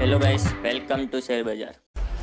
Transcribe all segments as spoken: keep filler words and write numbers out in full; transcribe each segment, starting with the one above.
Hello guys, welcome to share bazaar.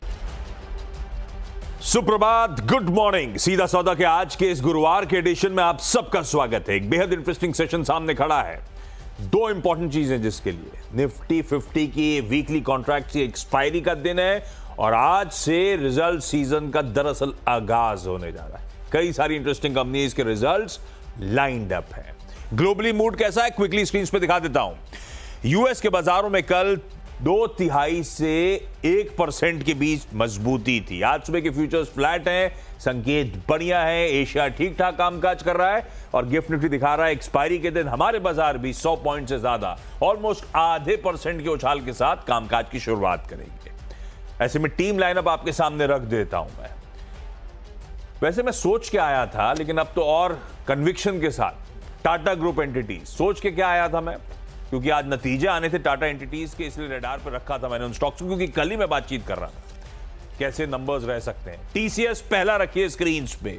सुप्रभात, good morning. सीधा सौदा के आज के इस गुरुवार के एडिशन में आप सबका स्वागत है। एक बेहद इंटरेस्टिंग सेशन सामने खड़ा है। दो इंपॉर्टेंट चीजें जिसके लिए निफ्टी फिफ्टी की वीकली कॉन्ट्रैक्ट की एक्सपायरी का दिन है और आज से रिजल्ट सीजन का दरअसल आगाज होने जा रहा है। कई सारी इंटरेस्टिंग कंपनीज के रिजल्ट्स लाइंड अप है। ग्लोबली मूड कैसा है क्विकली स्क्रीन पे दिखा देता हूं। यूएस के बाजारों में कल दो तिहाई से एक परसेंट के बीच मजबूती थी। आज सुबह के फ्यूचर्स फ्लैट हैं, संकेत बढ़िया है। एशिया ठीक ठाक कामकाज कर रहा है और गिफ्ट निफ्टी दिखा रहा है एक्सपायरी के दिन हमारे बाजार भी सौ पॉइंट से ज्यादा, ऑलमोस्ट आधे परसेंट के उछाल के साथ कामकाज की शुरुआत करेंगे। ऐसे में टीम लाइनअप आपके सामने रख देता हूं मैं। वैसे मैं सोच के आया था, लेकिन अब तो और कन्विक्शन के साथ टाटा ग्रुप एंटिटीज सोच के क्या आया था मैं, क्योंकि आज नतीजे आने थे टाटा एंटिटीज के, इसलिए रडार पर रखा था मैंने उन स्टॉक्स को, क्योंकि कल ही मैं बातचीत कर रहा था कैसे नंबर्स रह सकते हैं। टीसीएस पहला रखिए स्क्रीन पे।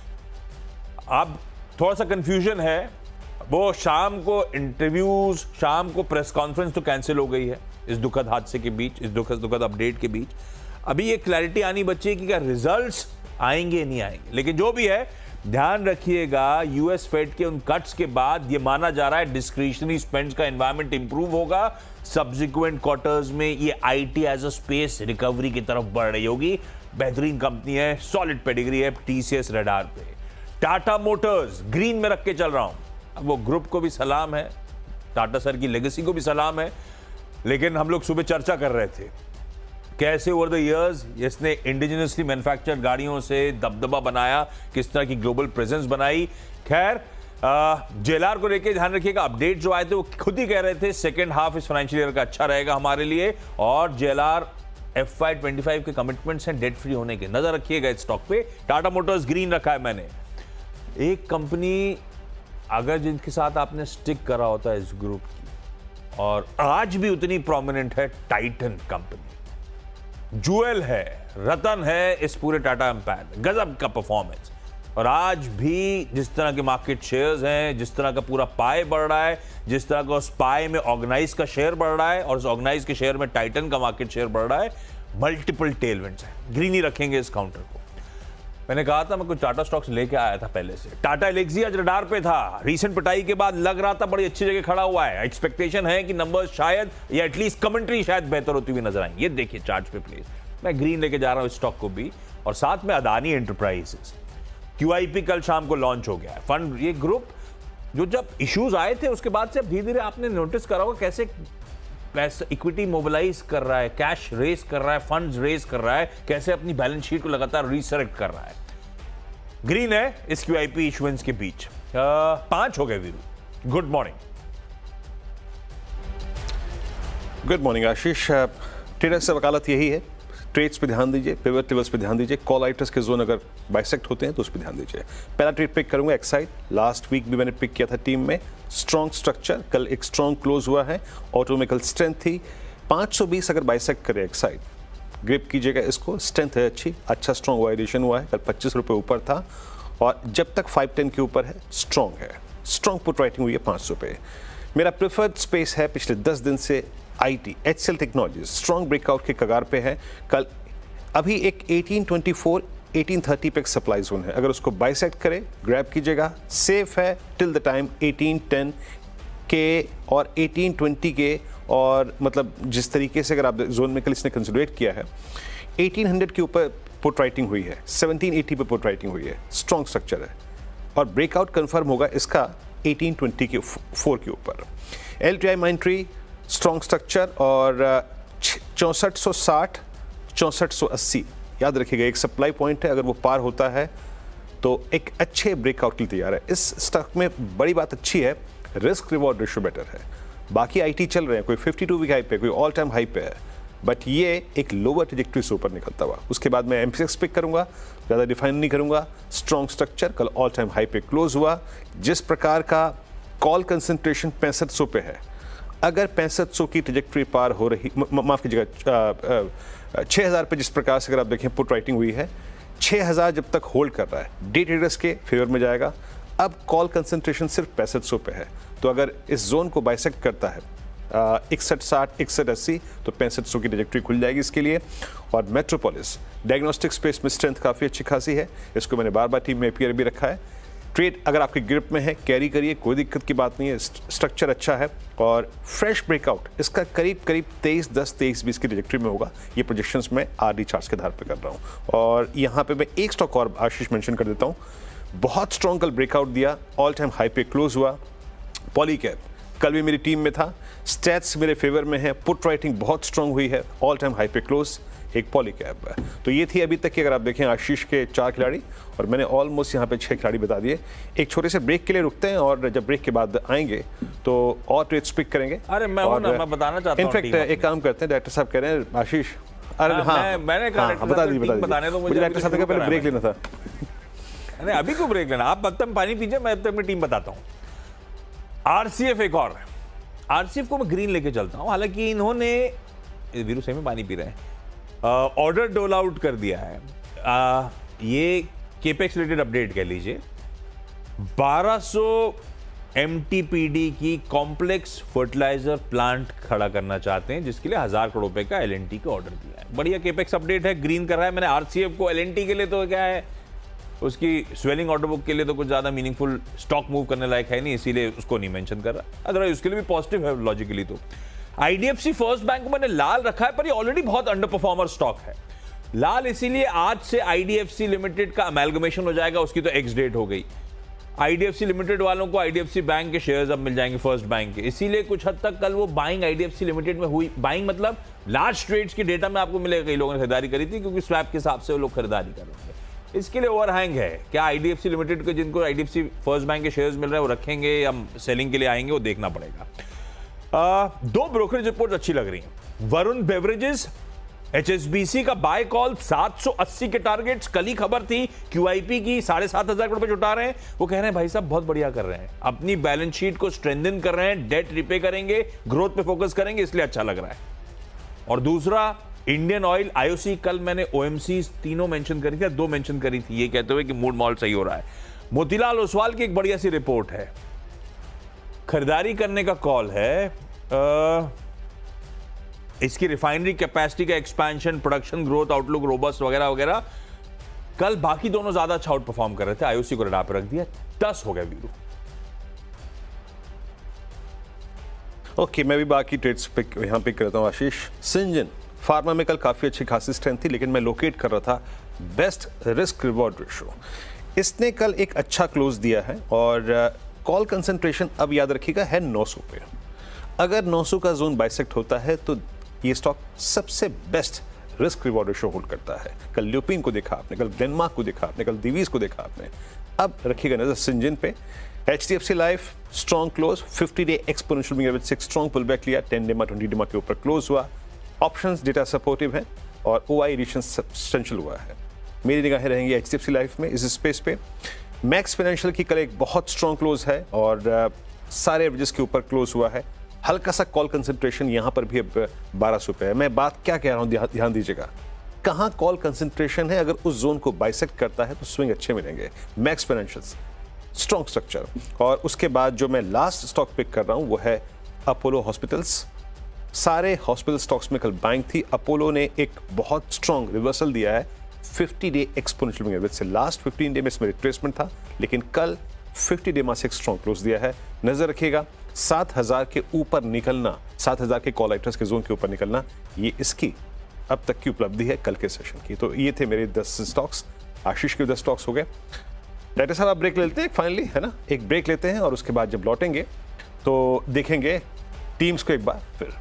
अब थोड़ा सा कंफ्यूजन है, वो शाम को इंटरव्यूज, शाम को प्रेस कॉन्फ्रेंस तो कैंसिल हो गई है इस दुखद हादसे के बीच, इस दुखद दुखद अपडेट के बीच। अभी ये क्लैरिटी आनी बची है कि क्या रिजल्ट्स आएंगे नहीं आएंगे, लेकिन जो भी है ध्यान रखिएगा यूएस फेड के उन कट्स के बाद ये माना जा रहा है डिस्क्रिशनरी स्पेंड्स का एनवायरनमेंट इंप्रूव होगा। सब्सिक्वेंट क्वार्टर्स में ये IT as a space recovery की तरफ बढ़ रही होगी। बेहतरीन कंपनी है, सॉलिड पेडिग्री है टीसीएस रडार पे। टाटा मोटर्स ग्रीन में रख के चल रहा हूं। अब वो ग्रुप को भी सलाम है, टाटा सर की लेगेसी को भी सलाम है, लेकिन हम लोग सुबह चर्चा कर रहे थे कैसे ओवर द इयर्स इसने इंडिजिनसली मैन्युफैक्चर्ड गाड़ियों से दबदबा बनाया, किस तरह की ग्लोबल प्रेजेंस बनाई। खैर जेएलआर को लेकर ध्यान रखिएगा, अपडेट जो आए थे वो खुद ही कह रहे थे सेकेंड हाफ इस फाइनेंशियल ईयर का अच्छा रहेगा हमारे लिए, और JLR F Y twenty five के कमिटमेंट्स हैं डेट फ्री होने के। नजर रखिएगा इस स्टॉक पे। टाटा मोटर्स ग्रीन रखा है मैंने। एक कंपनी अगर जिनके साथ आपने स्टिक करा होता है इस ग्रुप की और आज भी उतनी प्रोमिनेंट है, टाइटन कंपनी जूएल है, रतन है इस पूरे टाटा एम्पायर में। गजब का परफॉर्मेंस, और आज भी जिस तरह के मार्केट शेयर्स हैं, जिस तरह का पूरा पाए बढ़ रहा है, जिस तरह का उस पाए में ऑर्गेनाइज का शेयर बढ़ रहा है और उस ऑर्गेनाइज के शेयर में टाइटन का मार्केट शेयर बढ़ रहा है, मल्टीपल टेलविंड्स हैं। ग्रीन ही रखेंगे इस काउंटर को। मैंने कहा था मैं कुछ टाटा स्टॉक्स लेके आया था पहले से। टाटा एलेक्सी आज रडार पे था, रीसेंट पिटाई के बाद लग रहा था बड़ी अच्छी जगह खड़ा हुआ है। एक्सपेक्टेशन है कि नंबर्स शायद या एटलीस्ट कमेंट्री शायद बेहतर होती हुई नजर आएंगे। ये देखिए चार्ट पे प्लीज, मैं ग्रीन लेके जा रहा हूं इस स्टॉक को भी, और साथ में अदानी एंटरप्राइजेस। क्यूआईपी कल शाम को लॉन्च हो गया है फंड। ये ग्रुप जो जब इश्यूज आए थे उसके बाद से अब धीरे धीरे आपने नोटिस करा होगा कैसे पैसा इक्विटी मोबिलाइज कर रहा है, कैश रेस कर रहा है, फंड्स रेस कर रहा है, कैसे अपनी बैलेंस शीट को लगातार रीसेलेक्ट कर रहा है। ग्रीन है इस क्यूआईपी इश्यूएंस के बीच। आ, पांच हो गए Veeru. Good morning. Good morning Ashish. Traders से वकालत यही है, ट्रेड्स पे ध्यान दीजिए, पिवट लेवल्स पे ध्यान दीजिए, कॉल आइटर्स के जोन अगर बाइसेक्ट होते हैं तो उस पर ध्यान दीजिए। पहला ट्रेड पिक करूंगा एक्साइड। लास्ट वीक भी मैंने पिक किया था टीम में। स्ट्रॉन्ग स्ट्रक्चर, कल एक स्ट्रॉन्ग क्लोज हुआ है, ऑटोमेकल स्ट्रेंथ थी। पाँच सौ बीस अगर बाइसेक्ट करे एक्साइड, ग्रिप कीजिएगा इसको, स्ट्रेंथ है अच्छी, अच्छा स्ट्रॉन्ग वाइडेशन हुआ है, कल पच्चीस रुपये ऊपर था और जब तक फाइव टेन के ऊपर है स्ट्रॉन्ग है। स्ट्रॉन्ग पुट राइटिंग हुई है पाँच सौ पे। मेरा प्रेफर्ड स्पेस है पिछले दस दिन से IT, HCL Technologies strong breakout के कगार पे है। कल अभी एक eighteen twenty four eighteen thirty पे एक सप्लाई जोन है, अगर उसको बाइसेक्ट करे ग्रैब कीजिएगा, सेफ है till the time eighteen ten के और एटीन ट्वेंटी के, और मतलब जिस तरीके से अगर आप जोन में कल इसने कंसिडरेट किया है, एटीन हंड्रेड के ऊपर पुट राइटिंग हुई है, सेवनटीन एटी पे पुट राइटिंग हुई है, स्ट्रॉन्ग स्ट्रक्चर है और ब्रेकआउट कंफर्म होगा इसका एटीन ट्वेंटी के फोर के ऊपर। L T I Mindtree strong structure और चौंसठ सौ साठ चौंसठ सौ अस्सी याद रखिएगा एक सप्लाई पॉइंट है, अगर वो पार होता है तो एक अच्छे ब्रेकआउट के लिए तैयार है। इस स्टॉक में बड़ी बात अच्छी है, रिस्क रिवॉर्ड रेशियो बेटर है। बाकी आईटी चल रहे हैं, कोई फिफ्टी टू वीक हाई पे, कोई ऑल टाइम हाई पे है, बट ये एक लोअर ट्रैजेक्टरी से ऊपर निकलता हुआ। उसके बाद मैं एमसीएक्स पिक करूंगा, ज़्यादा डिफाइन नहीं करूंगा। स्ट्रॉन्ग स्ट्रक्चर, कल ऑल टाइम हाई पे क्लोज हुआ। जिस प्रकार का कॉल कंसंट्रेशन पैंसठ सौ पे है, अगर पैंसठ सौ की ट्रैजेक्टरी पार हो रही, माफ़ कीजिएगा छः हज़ार पे जिस प्रकार से अगर आप देखें पुट राइटिंग हुई है, छः हज़ार जब तक होल्ड कर रहा है डे ट्रेडर्स के फेवर में जाएगा। अब कॉल कंसंट्रेशन सिर्फ पैंसठ सौ पे है, तो अगर इस जोन को बाइसेक्ट करता है इकसठ साठ इकसठ अस्सी, तो पैंसठ सौ की ट्रैजेक्टरी खुल जाएगी इसके लिए। और मेट्रोपोलिस डायग्नोस्टिक स्पेस में स्ट्रेंथ काफ़ी अच्छी खासी है, इसको मैंने बार बार टीम में अपीयर भी रखा है। ट्रेड अगर आपके ग्रिप में है कैरी करिए, कोई दिक्कत की बात नहीं है, स्ट्रक्चर अच्छा है और फ्रेश ब्रेकआउट इसका करीब करीब तेईस दस तेईस बीस की ट्रैजेक्टरी में होगा। ये प्रोजेक्शंस मैं आरडी चार्ट्स के आधार पर कर रहा हूँ। और यहाँ पे मैं एक स्टॉक और आशीष मेंशन कर देता हूँ, बहुत स्ट्रॉन्ग कल ब्रेकआउट दिया, ऑल टाइम हाई पे क्लोज हुआ। पॉलीकैब कल भी मेरी टीम में था, स्टैट्स मेरे फेवर में है, पुट राइटिंग बहुत स्ट्रांग हुई है, ऑल टाइम हाई पे क्लोज एक पॉलीकैब है। तो ये थी अभी तक की, अगर आप देखें आशीष के चार खिलाड़ी और मैंने ऑलमोस्ट यहाँ पे छह खिलाड़ी बता दिए। एक छोटे से ब्रेक के लिए रुकते हैं और जब ब्रेक के बाद आएंगे तो और ट्रेड्स पिक करेंगे। अरे मैं हूं ना, मैं बताना चाहता हूं। इनफैक्ट एक काम करते हैं, डायरेक्टर साहब कह रहे हैं आशीष, अरे हाँ, हाँ मैं, मैंने कहा हाँ, बता दीजिए बता दीजिए मुझे डायरेक्टर साहब ने कहा पहले ब्रेक लेना था। नहीं अभी क्यों ब्रेक लेना, आप तब तक पानी पीजिए, मैं अब तक अपनी टीम बताता हूं। आरसीएफ एक और, आरसीएफ को मैं ग्रीन लेके चलता हूं, हालांकि इन्होंने वीरू से में पानी पी रहे हैं, ऑर्डर डोल आउट कर दिया है। आ, ये केपेक्स रिलेटेड अपडेट कह लीजिए, बारह सौ एमटीपीडी की कॉम्प्लेक्स फर्टिलाइजर प्लांट खड़ा करना चाहते हैं, जिसके लिए हजार करोड़ रुपए का एलएनटी का ऑर्डर दिया है। बढ़िया केपेक्स अपडेट है, ग्रीन कर रहा है। मैंने आरसीएफ को एलएनटी के लिए तो क्या है, उसकी स्वेलिंग ऑर्डर बुक के लिए तो कुछ ज्यादा मीनिंगफुल स्टॉक मूव करने लायक है नहीं, इसीलिए उसको नहीं मेंशन कर रहा। अदरवाइज उसके लिए भी पॉजिटिव है लॉजिकली। तो आईडीएफसी फर्स्ट बैंक को मैंने लाल रखा है, पर ये ऑलरेडी बहुत अंडर परफॉर्मर स्टॉक है। लाल इसीलिए आज से आईडीएफसी लिमिटेड का अमेलगमेशन हो जाएगा, उसकी तो एक्स डेट हो गई। आईडीएफसी लिमिटेड वालों को आईडीएफसी बैंक के शेयर्स अब मिल जाएंगे फर्स्ट बैंक के, इसीलिए कुछ हद तक कल वो बाइंग आईडीएफसी लिमिटेड में हुई। बाइंग मतलब लार्ज ट्रेड्स की डेटा में आपको मिलेगा, कई लोगों ने खरीदारी करी थी क्योंकि स्वैप के हिसाब से वो लोग खरीदारी कर रहे थे। इसके लिए ओवरहैंग है, क्या आईडीएफसी लिमिटेड को जिनको आईडीएफसी फर्स्ट बैंक के शेयर्स मिल रहे हैं वो रखेंगे या सेलिंग के लिए आएंगे, वो देखना पड़ेगा। आ, दो ब्रोकरेज रिपोर्ट अच्छी लग रही हैं। वरुण बेवरेजेस एचएसबीसी का बाय कॉल सात सौ अस्सी के टारगेट्स, कल ही खबर थी क्यूआईपी की, साढ़े सात हजार करोड़ रुपए जुटा रहे हैं। वो कह रहे हैं भाई साहब बहुत बढ़िया कर रहे हैं, अपनी बैलेंस शीट को स्ट्रेंथन कर रहे हैं, डेट रिपे करेंगे, ग्रोथ पे फोकस करेंगे, इसलिए अच्छा लग रहा है। और दूसरा इंडियन ऑयल, आईओसी, कल मैंने ओएमसी तीनों मेंशन करी थी, दो मेंशन करी थी, ये कहते हुए कि मूड मॉल सही हो रहा है। मोतीलाल ओसवाल की एक बढ़िया सी रिपोर्ट है, खरीदारी करने का कॉल है। आ, इसकी रिफाइनरी कैपेसिटी का expansion, production growth outlook robust वगैरह वगैरह। कल बाकी दोनों ज्यादा अच्छा आउट परफॉर्म कर रहे थे, आईओसी को रडार पर रख दिया, दस हो गया वीरू। ओके, मैं भी बाकी ट्रेड्स पिक यहां पिक करता हूं आशीष। सिंजन फार्मा में कल काफी अच्छी खासी स्ट्रेंथ थी, लेकिन मैं लोकेट कर रहा था बेस्ट रिस्क रिवॉर्ड रेशियो। इसने कल एक अच्छा क्लोज दिया है और कॉल कंसंट्रेशन अब याद रखिएगा है नौ सौ पे। अगर नौ सौ का जोन बाइसेक्ट होता है तो ये स्टॉक सबसे best risk reward ratio hold करता है। कल ल्यूपिन को देखा आपने, कल ग्लेनमार्क को देखा आपने, कल दिवीज को देखा आपने। अब रखिएगा नजर सिंजन पे। HDFC life strong close, fifty day exponential moving average से स्ट्रॉन्ग पुल बैक लिया, ten day MA twenty day MA के ऊपर क्लोज हुआ। ऑप्शंस डेटा सपोर्टिव है और ओआई एडिशन सब्सटेंशियल हुआ है। मेरी निगाहें रहेंगी एचडीएफसी लाइफ में इस स्पेस पे। मैक्स फाइनेंशियल की कल एक बहुत स्ट्रॉन्ग क्लोज है और सारे एवरेजेस के ऊपर क्लोज हुआ है। हल्का सा कॉल कंसंट्रेशन यहां पर भी अब बारह सौ पे है। मैं बात क्या कह रहा हूं ध्यान दीजिएगा, कहां कॉल कंसंट्रेशन है, अगर उस जोन को बाइसेक्ट करता है तो स्विंग अच्छे मिलेंगे। Max Financials strong structure. और उसके बाद जो मैं लास्ट स्टॉक पिक कर रहा हूं वो है अपोलो हॉस्पिटल्स। सारे हॉस्पिटल स्टॉक्स में कल बाइंग थी, अपोलो ने एक बहुत स्ट्रॉन्ग रिवर्सल दिया है fifty day exponential moving average से। लास्ट फिफ्टीन डे में इसमें रिट्रेसमेंट था, लेकिन कल फिफ्टी डे में से एक स्ट्रॉन्ग क्लोज दिया है। नजर रखिएगा सात हजार के ऊपर निकलना, सात हजार के कॉल राइटर्स के जोन के ऊपर निकलना, ये इसकी अब तक की उपलब्धि है कल के सेशन की। तो ये थे मेरे दस स्टॉक्स, आशीष के दस स्टॉक्स हो गए। डायरेक्टर साहब आप ब्रेक लेते हैं फाइनली, है ना, एक ब्रेक लेते हैं और उसके बाद जब लौटेंगे तो देखेंगे टीम्स को एक बार फिर।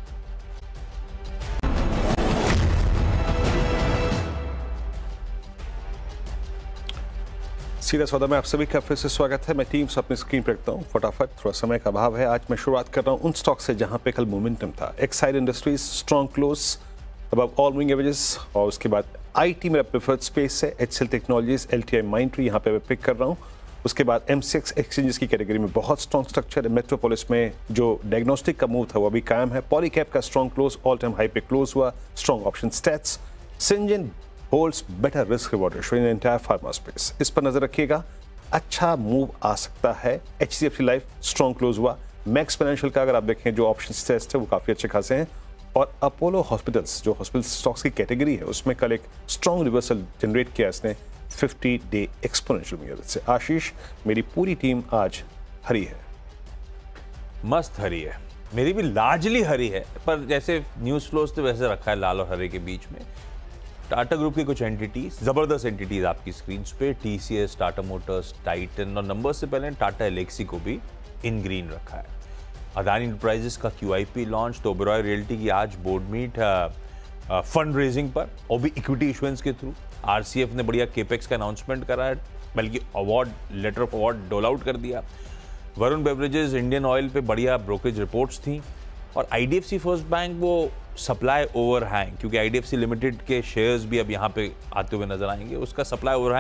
सीधा सौदा में आप सभी का फिर से स्वागत है। मैं टीम्स अपनी स्क्रीन पर रखता हूँ फटाफट, थोड़ा समय का अभाव है। आज मैं शुरुआत कर रहा हूँ उन स्टॉक से जहां पे कल मोमेंटम था। Exide Industries strong close above all moving averages, और उसके बाद आईटी मेरा प्रेफर्ड स्पेस है। एचसीएल टेक्नोलॉजीज, एलटीआई माइंट्री यहाँ पे मैं पिक कर रहा हूँ। उसके बाद एमसीएक्स एक्सचेंजेस की कैटेगरी में बहुत स्ट्रॉन्ग स्ट्रक्चर है। मेट्रोपोलिस में जो डायग्नोस्टिक का मूव था वो अभी कायम है। पॉलीकैप का strong close, all time high पे क्लोज हुआ, strong option stats. Syngene holds better risk reward ratio in entire pharma space, इस पर नजर रखिएगा। अच्छा मूव आ सकता है। एचडीएफसी लाइफ स्ट्रॉन्ग क्लोज हुआ, मैक्स फाइनेंशियल का अगर आप देखें जो ऑप्शन टेस्ट है वो काफ़ी अच्छे खासे हैं, और अपोलो हॉस्पिटल्स जो हॉस्पिटल स्टॉक्स की कैटेगरी है उसमें कल एक स्ट्रॉन्ग रिवर्सल जनरेट किया इसने फिफ्टी डे एक्सपोनेंशियल मेथड से। आशीष, मेरी पूरी टीम आज हरी है। मस्त हरी है, मेरी भी लार्जली हरी है, पर जैसे न्यूज़ फ्लोज तो वैसे रखा है लाल और हरे के बीच में। टाटा ग्रुप की कुछ एंटिटीज, जबरदस्त एंटिटीज आपकी स्क्रीन पे, टीसीएस, टाटा मोटर्स, टाइटन, और नंबर से पहले टाटा एलेक्सी को भी इन ग्रीन रखा है। अदानी एंटरप्राइजेस का क्यूआईपी लॉन्च, तो ओबेरॉय रियल्टी की आज बोर्ड मीट फंड रेजिंग पर, और भी इक्विटी इशुएंस के थ्रू। आरसीएफ ने बढ़िया केपेक्स का अनाउंसमेंट करा है, बल्कि award letter of award dole out कर दिया। वरुण बेवरेजेस, इंडियन ऑयल पे बढ़िया ब्रोकरेज रिपोर्ट्स थी, और आईडीएफसी फर्स्ट बैंक वो सप्लाई ओवरहैंग, क्योंकि आईडीएफसी लिमिटेड के शेयर्स भी अब यहाँ पे आते हुए नजर आएंगे, उसका सप्लाई ओवरहैंग